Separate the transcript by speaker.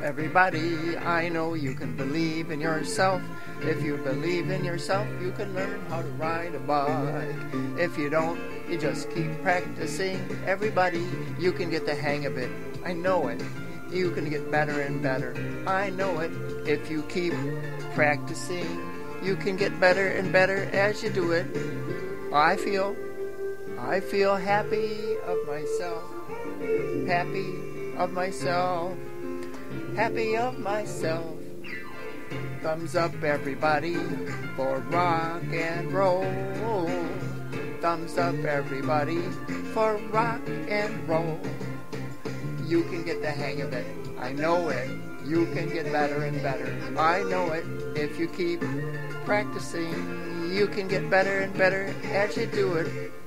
Speaker 1: Everybody, I know you can believe in yourself. If you believe in yourself, you can learn how to ride a bike. If you don't, you just keep practicing. Everybody, you can get the hang of it. I know it. You can get better and better. I know it. If you keep practicing, you can get better and better as you do it. I feel happy of myself. Happy of myself. Happy of myself. Thumbs up, everybody, for rock and roll. Thumbs up, everybody, for rock and roll. You can get the hang of it. I know it. You can get better and better. I know it. If you keep practicing, you can get better and better as you do it.